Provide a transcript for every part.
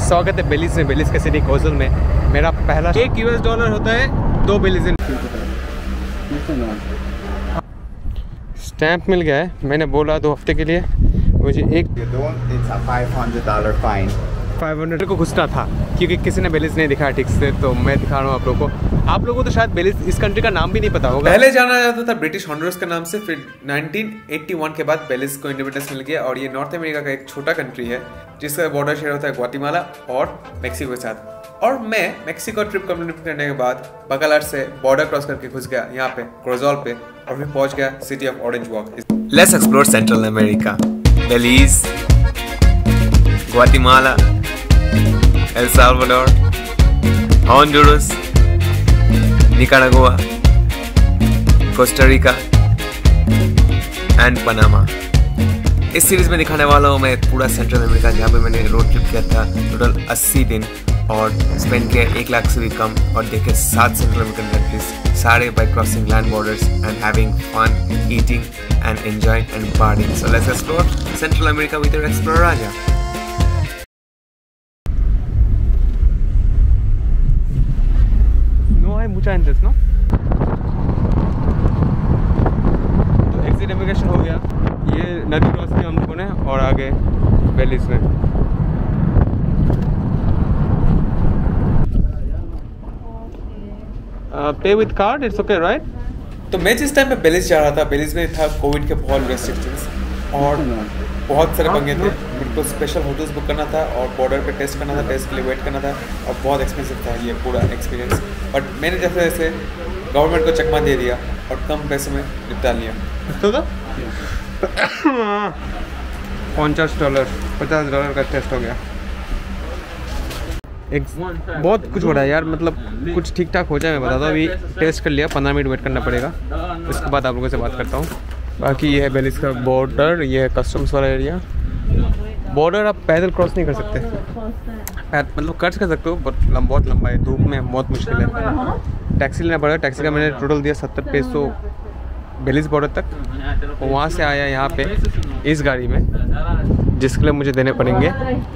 स्वागत है बेलिज़ में, बेलिज़ के सिटी कोज़ल में। मेरा पहला $1 होता है 2 बेलिज़। स्टैंप मिल गया है, मैंने बोला 2 हफ्ते के लिए मुझे एक $500 फाइन। 500 को घुसना था क्योंकि किसी ने बेलिज़ नहीं दिखाया ठीक से, तो मैं दिखा रहा हूँ आप लोगों को। आप लोगों को तो शायद बेलिज़ इस कंट्री का नाम भी नहीं पता होगा। पहले जाना जाता था ब्रिटिश हॉन्डुरस के नाम से, फिर 1981 के बाद बेलिज़ को इंडिपेंडेंस मिल गया। और ये नॉर्थ अमेरिका का एक छोटा कंट्री है जिसका बॉर्डर शेयर होता है ग्वाटेमाला और मेक्सिको के साथ। और मैं मेक्सिको ट्रिप कंप्लीट करने के बाद बकालार से बॉर्डर क्रॉस करके घुस गया यहाँ पे क्रोजोल पे, और फिर पहुंच गया city of orange walk. Let's explore central America, Belize, Guatemala, El Salvador, Honduras, Nicaragua, Costa Rica and Panama. इस सीरीज में दिखाने वाला हूँ मैं पूरा सेंट्रल अमेरिका, जहाँ पे मैंने रोड ट्रिप किया था टोटल 80 दिन और स्पेंड किया 1 लाख से भी कम, और देखे 7 सेंट्रल अमेरिकन कंट्रीज, सारे by crossing land borders and having fun, eating and enjoying and partying. So let's explore central America with your explorer Raja. मुझा इंटरेस्ट ना, तो एग्जिट इमिग्रेशन हो गया। ये नदी क्रॉस किया हम लोगों ने और आगे बेलिज़ में। Pay with card, it's okay right? तो मैं जिस टाइम पे बेलिज़ जा रहा था, बेलिज़ में था कोविड के बहुत रेस्ट्रिक्शंस और बहुत सारे पंगे थे। मेरे को स्पेशल होटल्स बुक करना था और बॉर्डर पे टेस्ट करना था, टेस्ट के लिए वेट करना था, और बहुत एक्सपेंसिव था ये पूरा एक्सपीरियंस। बट मैंने जैसे जैसे गवर्नमेंट को चकमा दे दिया और कम पैसे में निपटा लिया। तो $50 का टेस्ट हो गया। बहुत कुछ हो रहा है यार, मतलब कुछ ठीक ठाक हो जाए मैं बताता हूँ। अभी टेस्ट कर लिया, 15 मिनट वेट करना पड़ेगा, उसके बाद आप लोगों से बात करता हूँ। बाकी ये है बेलिज़ का बॉर्डर, ये है कस्टम्स वाला एरिया। बॉर्डर आप पैदल क्रॉस नहीं कर सकते, मतलब कर सकते हो, बहुत लंबा है, धूप में बहुत मुश्किल है। टैक्सी लेना पड़ेगा, टैक्सी का मैंने टोटल दिया 70 पेसो बेलिज़ बॉर्डर तक। वहाँ से आया यहाँ पे इस गाड़ी में, जिसके लिए मुझे देने पड़ेंगे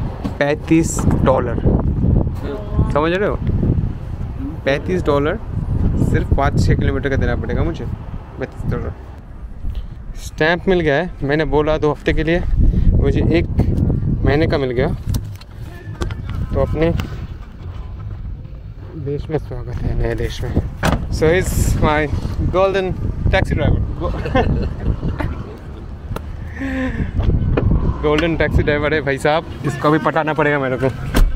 $35। समझ रहे हो? $35 सिर्फ 5-6 किलोमीटर का देना पड़ेगा मुझे, $35। स्टैंप मिल गया है, मैंने बोला 2 हफ्ते के लिए, मुझे 1 महीने का मिल गया। तो अपने देश में स्वागत है, नए देश में। So is my golden taxi driver. Golden taxi driver है भाई साहब, इसको भी पटाना पड़ेगा मेरे को।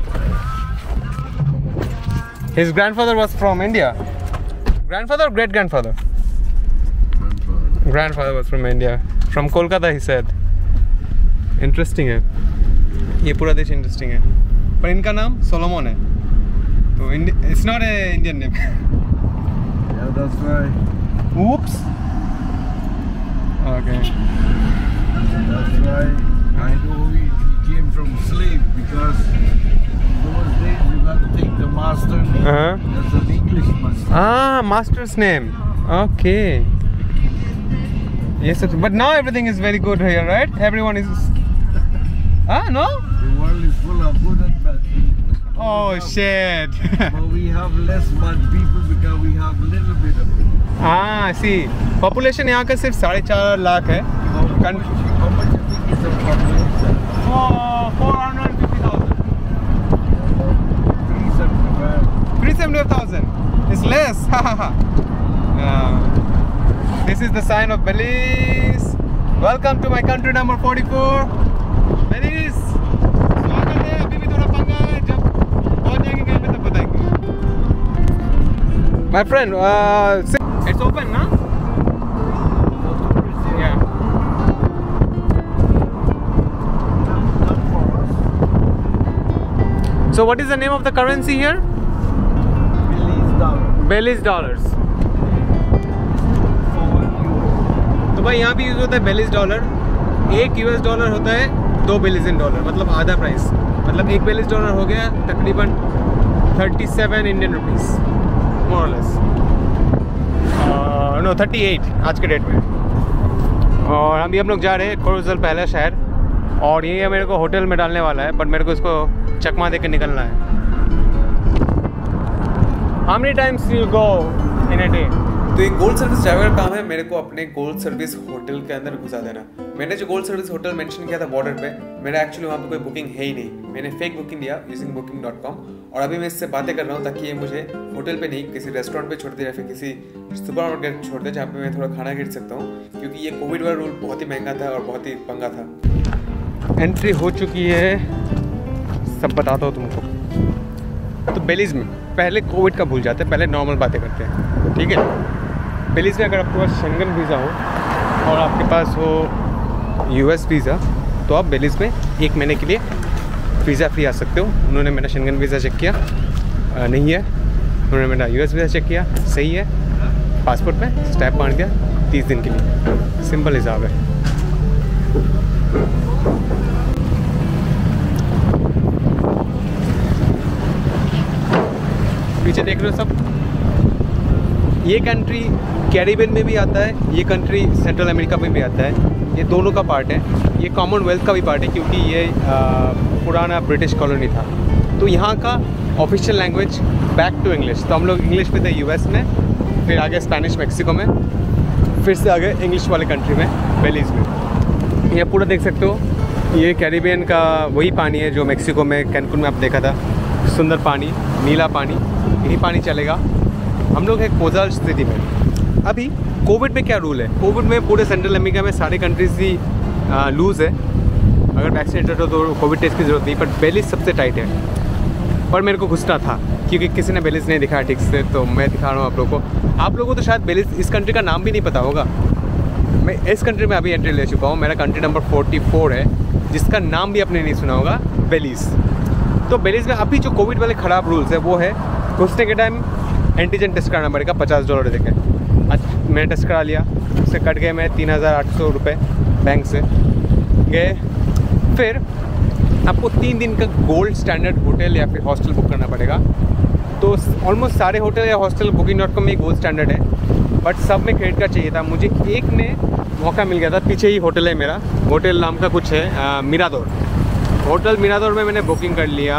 His grandfather was from India. Grandfather or great grandfather? Grandfather was from India. From Kolkata he said. Interesting है, ये पूरा देश इंटरेस्टिंग है। पर इनका नाम सोलोमन है, तो it's not a Indian name. Yeah, that's right. Oops. Okay. That's right. I know he came from slave because in those days you got to take the master name. That's an English master. Ah, master's name. Okay. Yes, but now everything is very good here, right? Everyone is. No? The world is full of good and bad people. Oh shit. But we have less bad people because we have little bit of it. see. Population यहाँ का सिर्फ 4.5 लाख है। How much you think is the population? 450,000. 375,000. It's less. This is the sign of Belize. Welcome to my country number 44. Belize. स्वागत है, अभी भी थोड़ा पंगा है, जब पहुंच जाएंगे कहीं पे तब बताएंगे। My friend, it's open, ना? Yeah. So what is the name of the currency here? Belize dollars. तो भाई यहाँ भी यूज़ होता है बेलिज़ डॉलर। $1 होता है 2 बिलियन डॉलर, मतलब आधा प्राइस। मतलब $1 बिलियन हो गया तकरीबन 37 इंडियन रुपीज़, मोर और लेस। नो 38 आज के डेट में। और अभी हम लोग जा रहे हैं कोरोजल पहला शहर, और ये मेरे को होटल में डालने वाला है, बट मेरे को इसको चकमा दे के निकलना है। How many times you go in a day? तो ये गोल्ड सर्विस ड्राइवर का काम है मेरे को अपने गोल्ड सर्विस होटल के अंदर घुसा देना। मैंने जो गोल्ड सर्विस होटल मेंशन किया था बॉर्डर पे, मेरा एक्चुअली वहाँ पे कोई बुकिंग है ही नहीं। मैंने फेक बुकिंग लिया यूजिंग booking.com और अभी मैं इससे बातें कर रहा हूँ ताकि ये मुझे होटल पे नहीं किसी रेस्टोरेंट पे छोड़ दे या फिर किसी सुपरमार्केट छोड़ दे जहाँ पे मैं थोड़ा खाना खरीद सकता हूँ, क्योंकि ये कोविड वाला रूल बहुत ही महंगा था और बहुत ही पंगा था। एंट्री हो चुकी है, सब बताता हूँ तुमको। तो बेलीज़ में पहले कोविड का भूल जाते हैं, पहले नॉर्मल बातें करते हैं, ठीक है। बेलीज़ में अगर आपके पास शेंगन वीज़ा हो और आपके पास हो US वीज़ा तो आप बेलीज़ में 1 महीने के लिए वीज़ा फ्री आ सकते हो। उन्होंने मेरा शेंगन वीज़ा चेक किया, नहीं है। उन्होंने मेरा US वीज़ा चेक किया, सही है। पासपोर्ट में स्टैम्प मार दिया 30 दिन के लिए। सिंपल हिसाब है। पीछे देख रहे हो सब, ये कंट्री कैरिबियन में भी आता है, ये कंट्री सेंट्रल अमेरिका में भी आता है। ये दोनों का पार्ट है। ये कॉमनवेल्थ का भी पार्ट है क्योंकि ये पुराना ब्रिटिश कॉलोनी था। तो यहाँ का official language back to English. तो हम लोग इंग्लिश में थे US में, फिर आगे स्पेनिश मैक्सिको में, फिर से आगे इंग्लिश वाले कंट्री में बेलीज़ में। ये पूरा देख सकते हो, ये कैरिबियन का वही पानी है जो मैक्सिको में कैनकुन में आप देखा था। सुंदर पानी, नीला पानी, यही पानी चलेगा। हम लोग हैं कोजाल सिटी में। अभी कोविड में क्या रूल है? कोविड में पूरे सेंट्रल अमेरिका में सारे कंट्रीज ही लूज़ है। अगर वैक्सीनेटेड हो तो कोविड टेस्ट की ज़रूरत नहीं, पर बेलीज़ सबसे टाइट है। पर मेरे को घुसना था क्योंकि किसी ने बेलीज़ नहीं दिखाया ठीक से, तो मैं दिखा रहा हूँ आप लोगों को। आप लोगों को तो शायद बेलीज़ इस कंट्री का नाम भी नहीं पता होगा। मैं इस कंट्री में अभी एंट्री ले चुका हूँ। मेरा कंट्री नंबर 44 है, जिसका नाम भी आपने नहीं सुना होगा, बेलीज़। तो बेलीज़ में अभी जो कोविड वाले ख़राब रूल्स है वो है, घुसने के टाइम एंटीजन टेस्ट कराना पड़ेगा $50 देके। मैंने टेस्ट करा लिया, उससे कट गए मैं 3800 रुपये बैंक से गए। फिर आपको 3 दिन का गोल्ड स्टैंडर्ड होटल या फिर हॉस्टल बुक करना पड़ेगा। तो ऑलमोस्ट सारे होटल या हॉस्टल booking.com में गोल्ड स्टैंडर्ड है, बट सब में क्रेडिट कार्ड चाहिए था। मुझे एक में मौका मिल गया था, पीछे ही होटल है मेरा, होटल नाम का कुछ है मिरादोर। होटल मिरादोर में मैंने बुकिंग कर लिया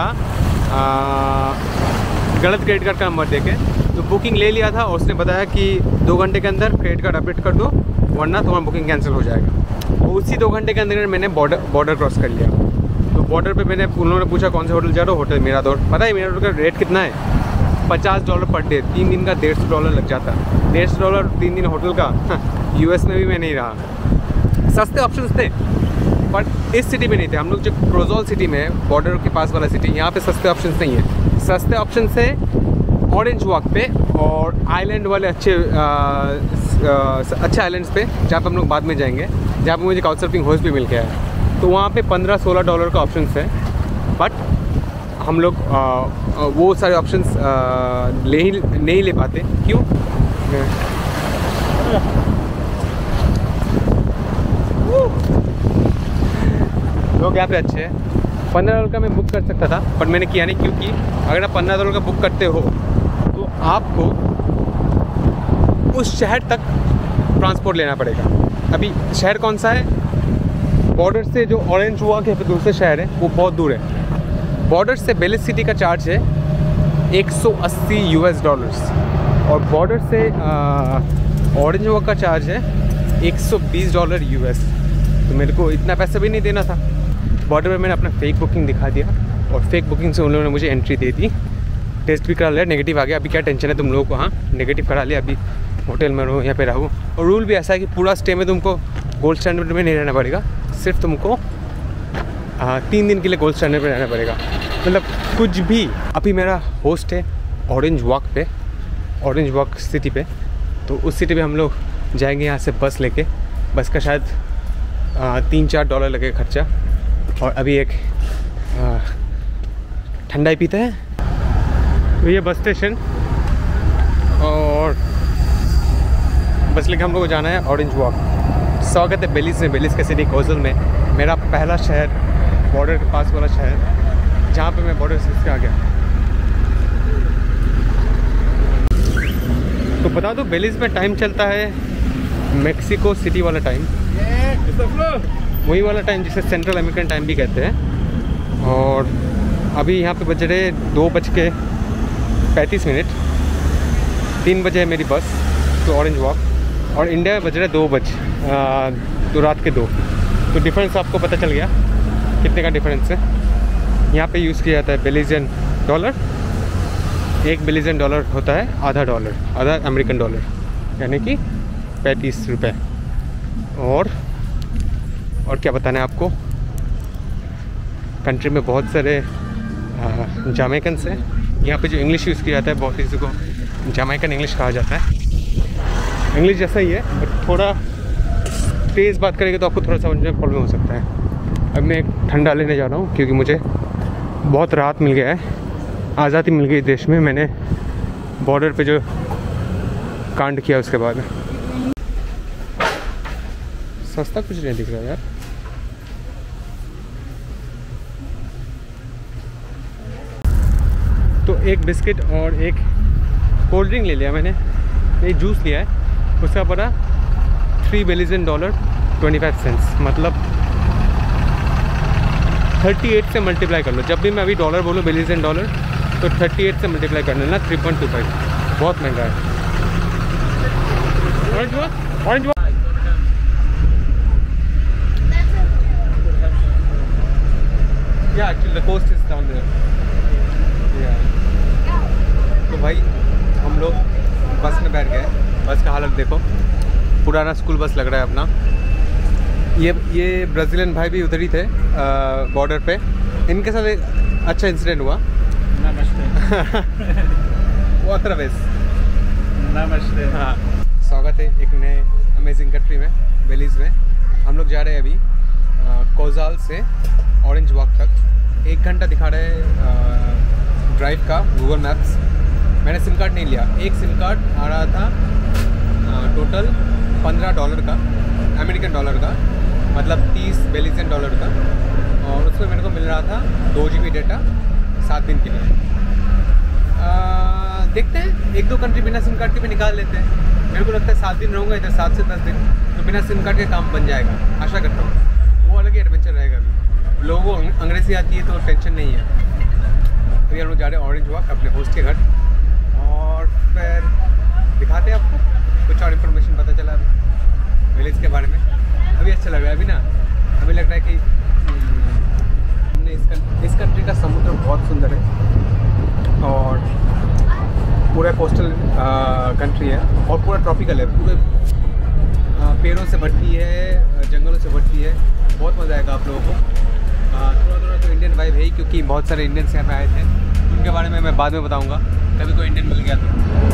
गलत क्रेडिट कार्ड का नंबर देके। तो बुकिंग ले लिया था और उसने बताया कि 2 घंटे के अंदर क्रेडिट कार्ड अपडेट कर दो वरना तुम्हारा बुकिंग कैंसिल हो जाएगा। तो उसी 2 घंटे के अंदर मैंने बॉर्डर क्रॉस कर लिया। तो बॉर्डर पे उन्होंने पूछा कौन से होटल जा रहे हो? Hotel Mirador. पता है मिरादोर का रेट कितना है? $50 पर डे। 3 दिन का $150 लग जाता। $150 3 दिन होटल का। US में भी मैं नहीं रहा। सस्ते ऑप्शंस थे बट इस सिटी में नहीं थे। हम लोग जो क्रोजोल सिटी में है, बॉर्डर के पास वाला सिटी, यहाँ पे सस्ते ऑप्शंस नहीं है। सस्ते ऑप्शन है ऑरेंज वॉक पे और आइलैंड वाले अच्छे आइलैंड्स पे, जहाँ पे हम लोग बाद में जाएंगे, जहाँ पे मुझे काउच सर्फिंग होस्ट भी मिल गया है। तो वहाँ पे $15-16 का ऑप्शन है, बट हम लोग वो सारे ऑप्शंस नहीं ले पाते। क्यों? लोग यहाँ पे अच्छे हैं। $15 का मैं बुक कर सकता था बट मैंने किया नहीं, क्योंकि अगर आप $15 का बुक करते हो तो आपको उस शहर तक ट्रांसपोर्ट लेना पड़ेगा। अभी शहर कौन सा है? बॉर्डर से जो ऑरेंज वॉक है फिर दूसरे शहर है, वो बहुत दूर है। बॉर्डर से बेलीज़ सिटी का चार्ज है $180 और बॉर्डर से ऑरेंज वॉक का चार्ज है $120 तो मेरे को इतना पैसा भी नहीं देना था। बॉर्डर में मैंने अपना फेक बुकिंग दिखा दिया और फेक बुकिंग से उन लोगों ने मुझे एंट्री दे दी। टेस्ट भी करा लिया, नेगेटिव आ गया। अभी क्या टेंशन है तुम लोगों को? हाँ, नेगेटिव करा लिया। अभी होटल में रहो, यहाँ पे रहो। और रूल भी ऐसा है कि पूरा स्टे में तुमको गोल्ड स्टैंडर्ड में नहीं रहना पड़ेगा, सिर्फ तुमको 3 दिन के लिए गोल्ड स्टैंडर्ड में रहना पड़ेगा। मतलब कुछ भी। अभी मेरा होस्ट है ऑरेंज वॉक पे, ऑरेंज वॉक सिटी पे। तो उस सिटी पे हम लोग जाएंगे यहाँ से बस लेके। बस का शायद $3-4 लगेगा खर्चा। और अभी एक ठंडा ही पीते हैं। तो ये बस स्टेशन और बस लेके हम लोग को जाना है ऑरेंज वॉक। स्वागत है बेलीज़ में, बेलीज़ के सिटी कोजल में। मेरा पहला शहर, बॉर्डर के पास वाला शहर, जहाँ पे मैं बॉर्डर से आ गया। तो बता दो बेलीज़ में टाइम चलता है मेक्सिको सिटी वाला टाइम, वही वाला टाइम जिसे सेंट्रल अमेरिकन टाइम भी कहते हैं। और अभी यहाँ पे बज रहे 2:35। 3 बजे है मेरी बस तो ऑरेंज वॉक, और इंडिया में बज रहे 2 बजे, तो रात के 2। तो डिफरेंस आपको पता चल गया कितने का डिफरेंस है। यहाँ पे यूज़ किया जाता है बेलीजियन डॉलर। 1 बेलीजियन डॉलर होता है आधा अमेरिकन डॉलर, यानी कि 35 रुपये। और क्या बताना है आपको, कंट्री में बहुत सारे जमैकन्स हैं। यहाँ पे जो इंग्लिश यूज़ किया जाता है, बहुत किसी को जमैकन इंग्लिश कहा जाता है। इंग्लिश जैसा ही है बट थोड़ा तेज़ बात करेंगे तो आपको थोड़ा समझने में प्रॉब्लम हो सकता है। अब मैं एक ठंडा लेने जा रहा हूँ क्योंकि मुझे बहुत राहत मिल गया है, आज़ादी मिल गई देश में। मैंने बॉर्डर पे जो कांड किया उसके बाद। सस्ता कुछ नहीं दिख रहा यार। तो एक बिस्किट और एक कोल्ड ड्रिंक ले लिया मैंने, एक जूस लिया है, उसका पड़ा 3 बेलीजियन डॉलर 25 सेंट्स, मतलब 38 से मल्टीप्लाई कर लो। जब भी मैं अभी डॉलर बोलूँ बेलीजियन डॉलर तो 38 से मल्टीप्लाई कर लेना, 3.25। बहुत महंगा है। ऑरेंज हुआ? Yeah, actually the coast is down there. Yeah. तो भाई हम लोग बस में बैठ गए। बस का हालत देखो, पुराना स्कूल बस लग रहा है अपना। ये ब्राज़ीलियन भाई भी उधर ही थे बॉर्डर पे। इनके साथ एक अच्छा इंसिडेंट हुआ। वो अत्रवेस नमस्ते। हाँ, स्वागत है एक नए अमेजिंग कंट्री में, बेलीज़ में। हम लोग जा रहे हैं अभी कोजाल से ऑरेंज वॉक तक। 1 घंटा दिखा रहे ड्राइव का गूगल मैप्स। मैंने सिम कार्ड नहीं लिया। एक सिम कार्ड आ रहा था टोटल $15 का, अमेरिकन डॉलर का, मतलब 30 बेलीजियन डॉलर का। और उसमें मेरे को मिल रहा था 2 GB डेटा 7 दिन के लिए। देखते हैं 1-2 कंट्री बिना सिम कार्ड के भी निकाल लेते हैं। मेरे को लगता है 7 दिन रहूँगा इधर, 7 से 10 दिन, तो बिना सिम कार्ड के काम बन जाएगा, आशा करता हूँ। वो अलग ही एडवेंचर रहेगा। अभी लोगों को अंग्रेज़ी आती है तो टेंशन नहीं है। तो ये हम लोग जा रहे हैं ऑरेंज वॉक अपने होस्ट के घर, और फिर दिखाते हैं आपको कुछ और इन्फॉर्मेशन पता चला अभी विलेज के बारे में। अभी अच्छा लग रहा है। अभी ना अभी लग रहा है कि हमने इस कंट्री का समुद्र बहुत सुंदर है, और पूरा कोस्टल कंट्री है, और पूरा ट्रॉपिकल है। पूरे पेड़ों से भरती है, जंगलों से भरती है। बहुत मज़ा आएगा आप लोगों को। थोड़ा तो इंडियन वाइब है ही, क्योंकि बहुत सारे इंडियंस यहाँ पे आए थे। उनके बारे में मैं बाद में बताऊँगा, कभी कोई इंडियन मिल गया तो।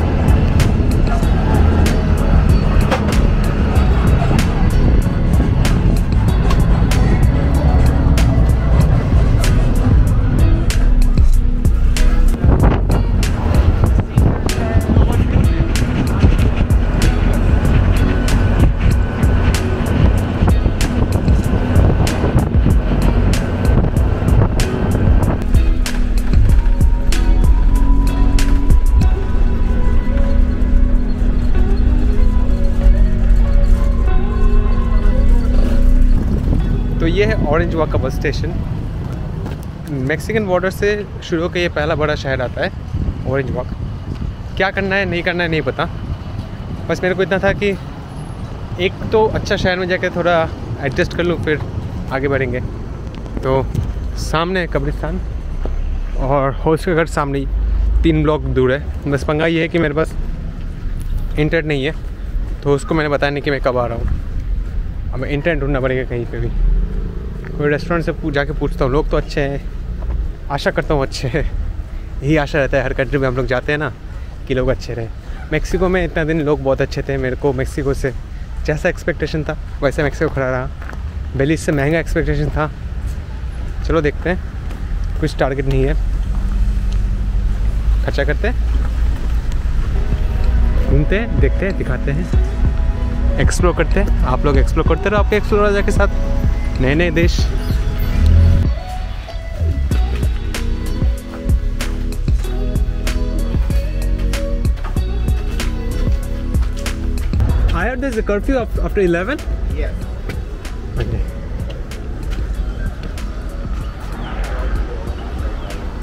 तो ये है ऑरेंज वॉक का बस स्टेशन। मैक्सिकन बॉर्डर से शुरू होकर ये पहला बड़ा शहर आता है ऑरेंज वॉक। क्या करना है नहीं करना है नहीं पता, बस मेरे को इतना था कि एक तो अच्छा शहर में जाकर थोड़ा एडजस्ट कर लूँ, फिर आगे बढ़ेंगे। तो सामने कब्रिस्तान और होस्ट का घर सामने ही 3 ब्लॉक दूर है। बस पंगा ये है कि मेरे पास इंटरनेट नहीं है, तो उसको मैंने बताया नहीं कि मैं कब आ रहा हूँ। अब मैं इंटरनेट ढूंढना पड़ेगा कहीं पे भी। कोई रेस्टोरेंट से जाके पूछता हूँ। लोग तो अच्छे हैं, आशा करता हूँ अच्छे हैं। यही आशा रहता है हर कंट्री में हम लोग जाते हैं ना, कि लोग अच्छे रहे। मेक्सिको में इतना दिन लोग बहुत अच्छे थे। मेरे को मेक्सिको से जैसा एक्सपेक्टेशन था वैसे मेक्सिको खड़ा रहा। बेलीज से महंगा एक्सपेक्टेशन था। चलो देखते हैं, कुछ टारगेट नहीं है, खर्चा करते हैं, घूमते हैं, देखते हैं, दिखाते हैं, एक्सप्लोर करते हैं। आप लोग एक्सप्लोर करते रहो आपके एक्सप्लोरर के साथ नए नए देश। I heard there's a curfew after 11? Yes. Okay.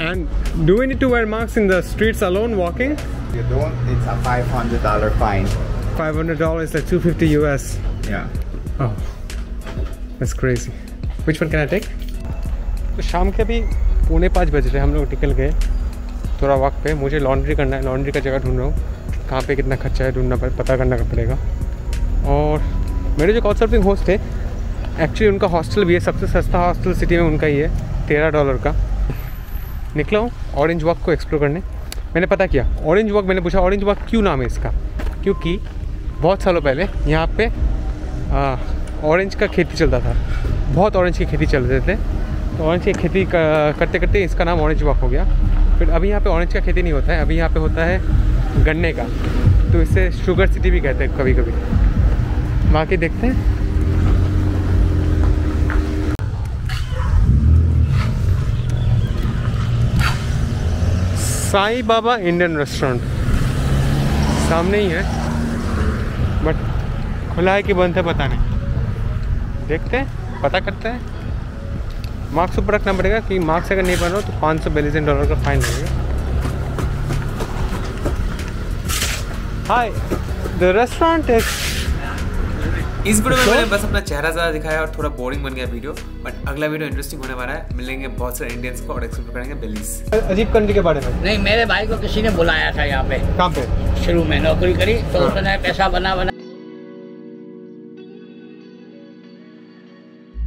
And do we need to wear masks in the streets alone walking? You don't, it's a $500 fine. $500 is like $250 US. Yeah. Oh, that's crazy. Which one can I take? तो शाम के अभी 4:45 बज रहे, हम लोग निकल गए थोड़ा वक्त पे। मुझे लॉन्ड्री करना है, लॉन्ड्री का जगह ढूंढ रहा हूँ, कहाँ पे कितना खर्चा है ढूंढना पता करना पड़ेगा। और मेरे जो काउचसर्फिंग होस्ट थे, एक्चुअली उनका हॉस्टल भी है, सबसे सस्ता हॉस्टल सिटी में उनका ही है, $13 का। निकला हूँ ऑरेंज वॉक को एक्सप्लोर करने। मैंने पता किया ऑरेंज वॉक, मैंने पूछा ऑरेंज वॉक क्यों नाम है इसका, क्योंकि बहुत सालों पहले यहाँ पे ऑरेंज का खेती चलता था, बहुत ऑरेंज की खेती चल रहे थे, तो ऑरेंज की खेती करते करते इसका नाम ऑरेंज वॉक हो गया। फिर अभी यहाँ पे ऑरेंज का खेती नहीं होता है, अभी यहाँ पे होता है गन्ने का, तो इसे शुगर सिटी भी कहते हैं कभी कभी। बाकी देखते हैं। साईं बाबा इंडियन रेस्टोरेंट सामने ही है, बट खुला है कि बंद है पता नहीं। देखते हैं, पता करते हैं। मार्क्स ऊपर रखना पड़ेगा कि मार्क्स अगर नहीं बन रहा तो $542 का फाइन लगेगा। Hi, the restaurant is. इस वीडियो में मैंने बस अपना चेहरा ज़्यादा दिखाया और थोड़ा बोरिंग बन गया वीडियो, बट अगला वीडियो इंटरेस्टिंग होने वाला है। मिलेंगे बहुत सारे इंडियंस को और एक्सप्लोर करेंगे बेलीज। अजीब कंट्री के बारे में नहीं, मेरे भाई को किसी ने बुलाया था यहाँ पे, कहाँ पे? शुरू में नौकरी करी तो उसने पैसा बना